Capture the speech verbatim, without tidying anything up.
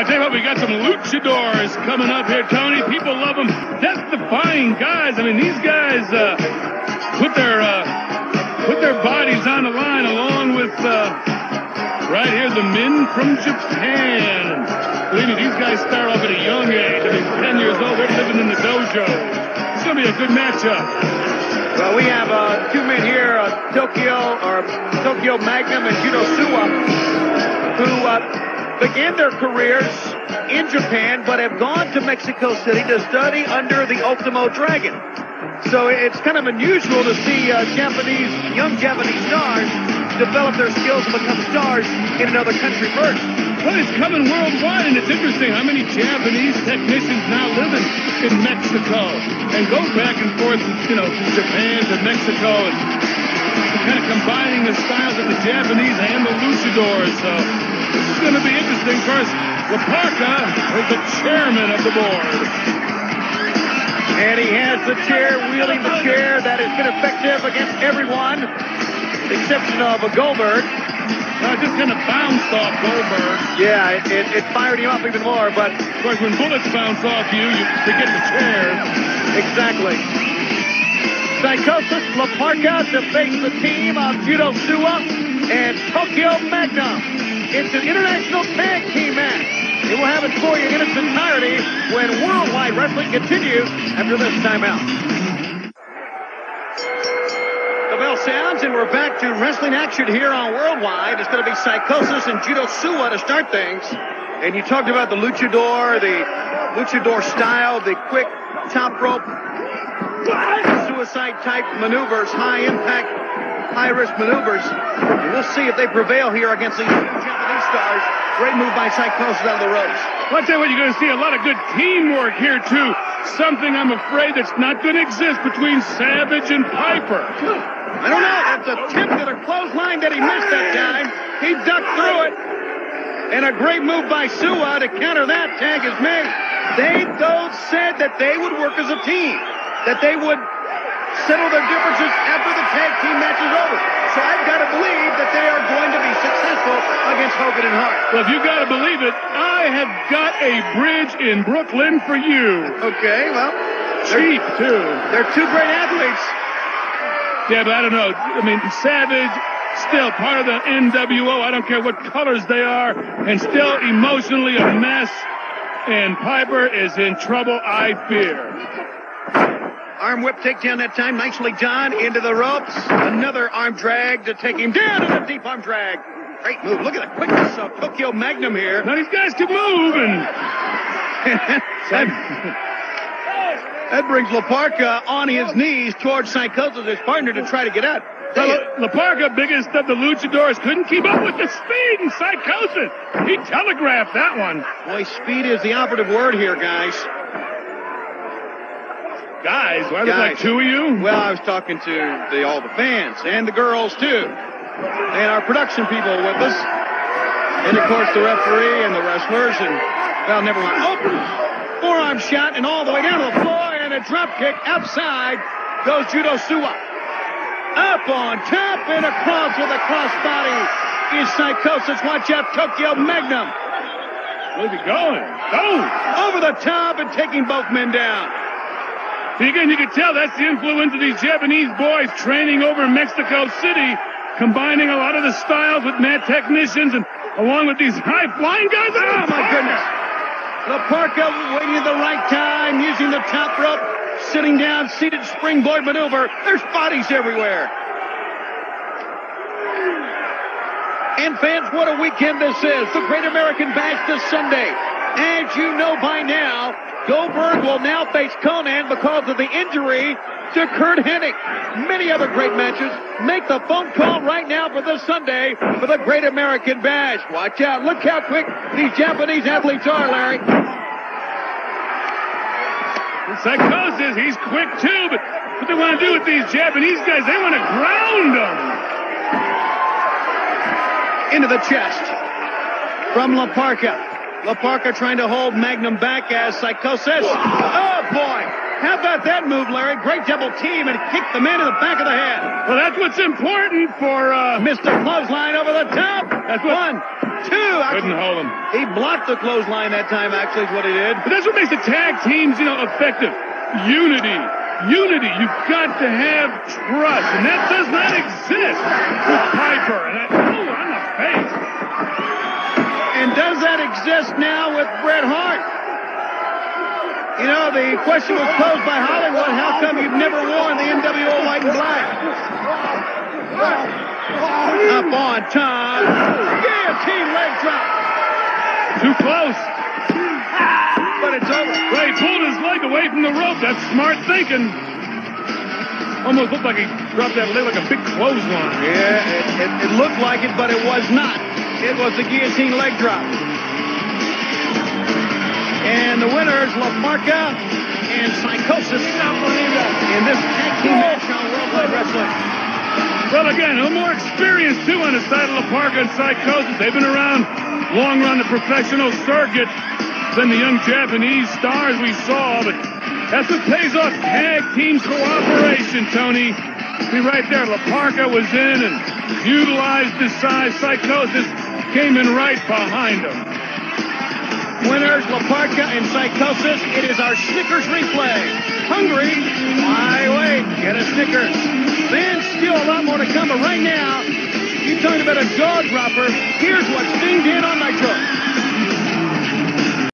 I tell you what, we got some luchadors coming up here, Tony. People love them. Death-defying guys. I mean, these guys uh, put their uh, put their bodies on the line along with uh, right here the men from Japan. Believe me, these guys start off at a young age. I mean, ten years old, they're living in the dojo. It's going to be a good matchup. Well, we have uh, two men here, uh, Tokyo or Tokyo Magnum and Judo Suwa, who uh, began their careers in Japan, but have gone to Mexico City to study under the Ultimo Dragon. So it's kind of unusual to see uh, Japanese, young Japanese stars develop their skills and become stars in another country first. Well, it's coming worldwide, and it's interesting how many Japanese technicians now live in, in Mexico and go back and forth, you know, from Japan to Mexico, and kind of combining the styles of the Japanese and the luchadors. So this is going to be interesting. First, Laparca is the chairman of the board. And he has the chair, wielding the chair that has been effective against everyone, with the exception of a Goldberg. Uh, just kind of bounced off Goldberg. Yeah, it, it, it fired him up even more, but of course, when bullets bounce off you, you forget the chair. Exactly. Psychosis, Laparca to face the team of Judo Suwa and Tokyo Magnum. It's an international tag team match. We will have it for you in its entirety when Worldwide Wrestling continues after this timeout. The bell sounds, and we're back to wrestling action here on Worldwide. It's going to be Psychosis and Judo Suwa to start things. And you talked about the luchador, the luchador style, the quick top rope, suicide-type maneuvers, high-impact, high-risk maneuvers. And we'll see if they prevail here against these Japanese stars. Great move by Psychosis out of the ropes. Well, I'll tell you what, you're going to see a lot of good teamwork here, too. Something I'm afraid that's not going to exist between Savage and Piper. I don't know. That's a tip to the clothesline that he missed that time. He ducked through it. And a great move by Suwa to counter that. Tag is made. They, though, said that they would work as a team, that they would settle their differences after the tag team match is over. So I've got to believe that they are going to be successful against Hogan and Hart. Well, if you've got to believe it, I have got a bridge in Brooklyn for you. Okay, well. Cheap, too. They're two great athletes. Yeah, but I don't know. I mean, Savage, still part of the N W O. I don't care what colors they are, and still emotionally a mess. And Piper is in trouble, I fear. Arm whip takedown that time. Nicely done. Into the ropes. Another arm drag to take him down, and a deep arm drag. Great move. Look at the quickness of Tokyo Magnum here. Now these guys can move, and that, that brings Laparca on his knees towards Psychosis, his partner, to try to get out. Well, Laparca, biggest of the luchadors, couldn't keep up with the speed and Psychosis. He telegraphed that one. Boy, speed is the operative word here, guys. Guys, why look like two of you? Well, I was talking to the, all the fans and the girls, too. And our production people with us. And, of course, the referee and the wrestlers. And, well, never mind. Oh, forearm shot and all the way down to the floor. And a drop kick outside goes Judo Suwa. Up on top and across with a crossbody is Psychosis. Watch out, Tokyo Magnum. Where's he going? Oh! Over the top and taking both men down. See, again, you can tell that's the influence of these Japanese boys training over in Mexico City, combining a lot of the styles with mad technicians and along with these high-flying guys. Oh, my goodness. Laparca waiting at the right time, using the top rope, sitting down, seated springboard maneuver. There's bodies everywhere. And fans, what a weekend this is. The Great American Bash this Sunday. As you know by now, Goldberg will now face Conan because of the injury to Kurt Hennig. Many other great matches. Make the phone call right now for this Sunday for the Great American Bash. Watch out. Look how quick these Japanese athletes are, Larry. Psychosis, he's quick too, but what they want to do with these Japanese guys, they want to ground them. Into the chest from Laparca. Laparca trying to hold Magnum back as Psychosis. Oh, boy. How about that move, Larry? Great double team and kick the man in the back of the head. Well, that's what's important for... Uh, Mister Clothesline over the top. That's what, One, two. Couldn't hold him. He blocked the clothesline that time, actually, is what he did. But that's what makes the tag teams, you know, effective. Unity. Unity. You've got to have trust, and that does not exist with Piper. And that, oh, on the face. And does that exist now with Bret Hart? You know, the question was posed by Hollywood, how come you've never worn the N W O white and black? Up on top. Guillotine leg drop. Too close. But it's over. Well, he pulled his leg away from the rope. That's smart thinking. Almost looked like he dropped that leg like a big clothesline. Yeah, it, it, it looked like it, but it was not. It was the guillotine leg drop. And the winners, La Parka and Psychosis, in this tag team match on Worldwide Wrestling. Well, again, a little more experience, too, on the side of La Parka and Psychosis. They've been around long run the professional circuit than the young Japanese stars we saw, but that's what pays off tag team cooperation, Tony. See right there, La Parka was in and utilized his size. Psychosis came in right behind him. Winners, La Parka and Psychosis. It is our Snickers replay. Hungry? Why wait? Get a Snickers. Then still a lot more to come, but right now, you talking about a jaw dropper. Here's what Sting did on Nitro.